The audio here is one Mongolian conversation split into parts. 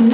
Merci.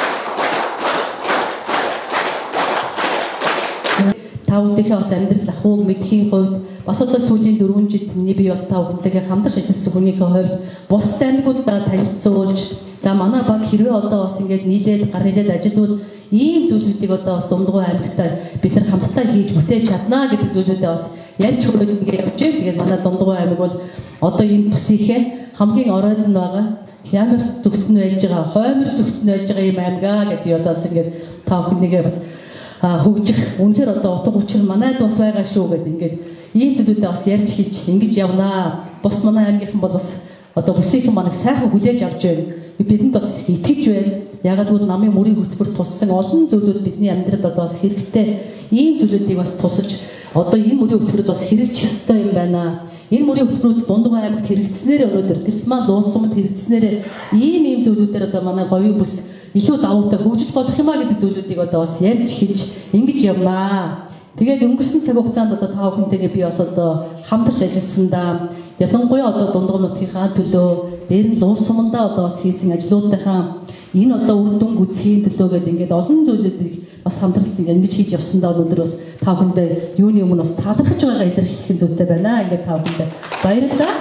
Та бүдийнхээ бас амьдрал ахуйг мэдхийн хувьд бас одоо сүүлийн 4 жил миний би бас та бүхэнтэйгээ хамтарч ажилласан хүнийхээ хувьд бус аймагуудаа танилцуулж за манай баг хэрвээ одоо бас ингээд нийлээд гар хэлээд ажиллавал ийм зүйлүүдийг одоо бас Дундгой аймагтаа бид нар хамтдаа хийж бүтээж чаднаа гэдэг зүйлүүдээ бас ярьж хөрөөд ингээд явж байна. Тэгээд манай Дундгой аймаг бол одоо энэ бүсийнхээ хамгийн оройд нь байгаа хямар зүгтэн байж байгаа, хоймор зүгтэн байж байгаа ийм аймгаа гэдэг би одоо бас ингээд та бүхнийгээ бас хөгжих үнэхээр одоо утга учир манайд бас байгаа шүү гэдэг ингээд ийм зүйлүүдээ бас ярьж хийж ингэж явнаа. Бус манай аймгийнхан бол бас одоо бүсийнхэн манайг сайхан хүлээж авч байна. Бидэнд бас итгэж байна. Ягаад гэвэл намын мөрийн хөтөлбөр туссан олон зүйлүүд бидний амьдралд одоо бас хэрэгтэй. Ийм зүйлүүдийг бас тусаж одоо энэ мөрийн хөтөлбөрөд бас хэрэгжих ёстой юм байна. Энэ мөрийн хөтөлбөрүүд Дундгой аймагт хэрэгжснээр өнөөдөр Тэрсмал улс сумд хэрэгжснээр ийм зүйлүүдээр одоо манай говийн бүс илүү давуутай хөгжиж болох юмаа гэдэг зүйлүүдийг одоо бас ярьж хэлж ингэж явнаа. Тэгээд өнгөрсөн цаг хугацаанд одоо та бүхэнтэйгээ би бас одоо хамтарч ажилласан да. Ялангуяа одоо Дундгой нутгийнхаа төлөө дээр нь улс сумдаа одоо бас хийсэн ажлуудынхаа энэ одоо үр дүн гүйцэхийн төлөө гэдэг ингээд олон зүйлүүдийг бас хамтарсан ингэж хийж явсан да. Өнөөдөр бас та бүхэндээ юуны өмнө бас талархаж байгаа илэрхийлэх зүйтэй байна. Ингээд та бүхэндээ баярлалаа.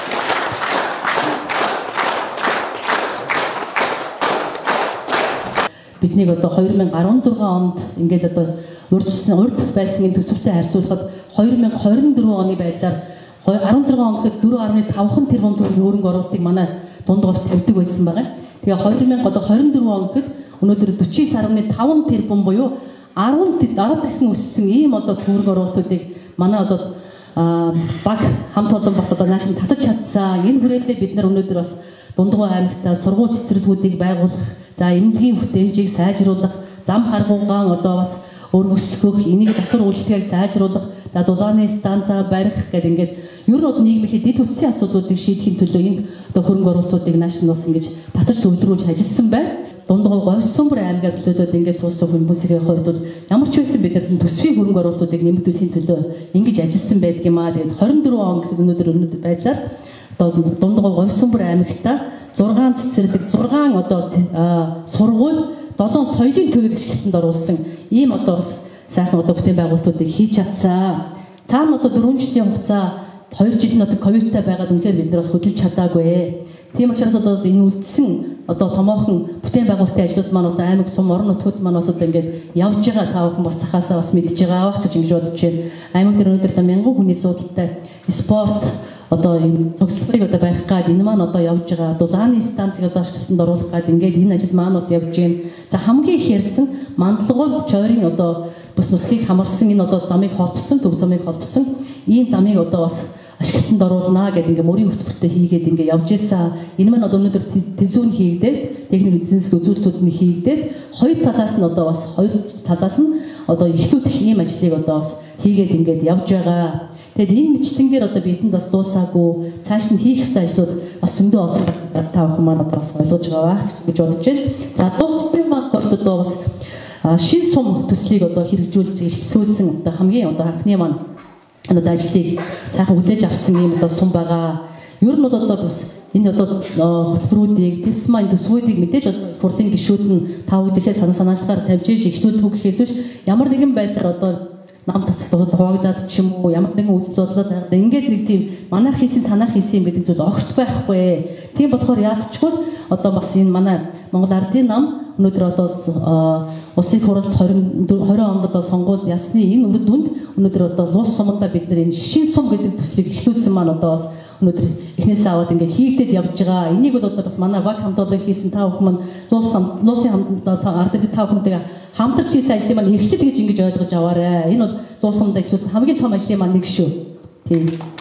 Биднийг одоо 2016 онд ингээд одоо урд байсан төсөвтэй харьцуулахад 2024 оны байдлаар 16 он гэхэд 4.5 тэрбум төгрөгийн хөрөнгө оруулалтыг манай Дундгойд тавьдаг байсан байгаа. Тэгээ 2024 он гэхэд өнөөдөр 49.5 тэрбум буюу 10 дахин өссөн ийм одоо хөрөнгө оруулалтуудыг манай одоо баг хамт олон бас одоо нааш татаж чадсан. Энэ хүрээлээ бид нар өнөөдөр бас Дундгой аймагта сургууль цэцэрлэгүүдийг байгуулах, за эмнэлгийн бүтээмжийг сайжруулах, зам харгуугаан одоо бас өргөсгөх, энийг засвар үйлчлэгийг сайжруулах, за дулааны станц барих гэдэг ингээд ер нь бол нийгмийн дэд утсын асуудлуудыг шийдэхин төлөө энэ одоо хөрөнгө оруулалтуудыг нааш нь бас ингэж баталж төвлөрүүлж ажилласан байна. Дундгой говь сумбар аймагт төлөөд ингээд суусан хүмүүсийн хувьд бол ямар ч байсан бид нар төсвийн хөрөнгө оруулалтуудыг нэмэгдүүлэхийн төлөө ингэж ажилласан байдаг юм аа. Тэгээд 24 он гэхэд өнөөдөр байдлаар Дундгой говь сумбар аймагта 6 цэцэрлэг, 6 одоо сургууль, 7 соёлын төвийг ашиглалтанд оруулсан ийм одоо бас сайхан одоо бүтээн байгуулалтуудыг хийж чадсан. Цаана одоо 4 жилийн хугацаа 2 жил нь одоо ковидтай байгаад үнэхээр бид нар бас хөдөлж чадаагүй. Тийм учраас одоо энэ үлдсэн одоо томоохон бүтээн байгуулалтын ажлууд маань одоо аймаг сум орон нутгууд маань бас одоо ингээд явж байгаа та бүхэн бас цахаасаа бас мэдж байгаа бах гэж ингэж бодож байна. Аймаг дээр өнөөдөр одоо 1000 хүний суудалтай спорт одоо энэ цогцлогыг одоо барих гад энэ маань одоо явж байгаа. Дулааны станцыг одоо ашиглалтанд оруулах гад ингээд энэ ажил маань бас явж байна. За хамгийн их ярьсан Мандалгой чойрын одоо бүс нутгийг хамарсан энэ одоо замыг холбосон, төв замыг холбосон ийм замыг одоо бас ашиглалтанд оруулнаа гэдэг ингээ мөрийн хөтөлбөртэй хийгээд ингээ явж ийсэн. Энэ маань одоо өнөөдөр тэнцвүүн хийгдээд техник эзэн засгийн үзүүлэлтүүд нь хийгдээд хоёр талаас нь одоо эхлүүлэх ийм ажлыг одоо бас хийгээд ингээд явж байгаа. Тэгэд энэ мэтлэнгээр одоо бидэнд бас дуусаагүй цааш нь хийх ёстой ажлууд бас зөндөө олон та бүхэн маань одоо бас ойлгож байгаа гэж бодож байна. За дууссан маань одоо бас шин сум төслийг одоо хэрэгжүүлж эхлүүлсэн одоо хамгийн одоо анхны маань одоо ажлыг сайхан хүлээж авсан юм одоо сум байгаа. Ер нь бол одоо бас энэ одоо хөтөлбөрүүдийг Тэрсмал төсвүүдийг мэдээж одоо хурлын гишүүд нь та бүдийнхээ санаачлагаар тавьж иж эхлүүлдэг гэхээс биш ямар нэгэн байдлаар одоо нам тацагт хуваагдаад ч юм уу ямар нэгэн үзэл бодлоо байгаад ингээд нэг тийм манайх хийсэн танайх хийсэн юм гэдэг зүйл огт байхгүй. Тийм болохоор яадчгүй одоо бас энэ манай Монгол Ардын нам өнөөдөр одоо улсын хурлд 20 онд одоо сонгуульд ясны энэ дүнд өнөөдөр одоо улс сумдаа бид нар энэ шин сум гэдэг төслийг эхлүүлсэн маань одоо бас өнөөдөр эхнээсээ аваад ингээд хийгдээд явж байгаа. Энийг бол одоо бас манай баг хамт олон хийсэн та бүхэн маань улсын хамт Ардын та бүхэнтэйгээ хамтарч хийсэн ажлыг маань эхлэл гэж ингэж ойлгож аваарай. Энэ бол улс сумдаа эхлүүлсэн хамгийн том ажлын маань нэг шүү. Тийм.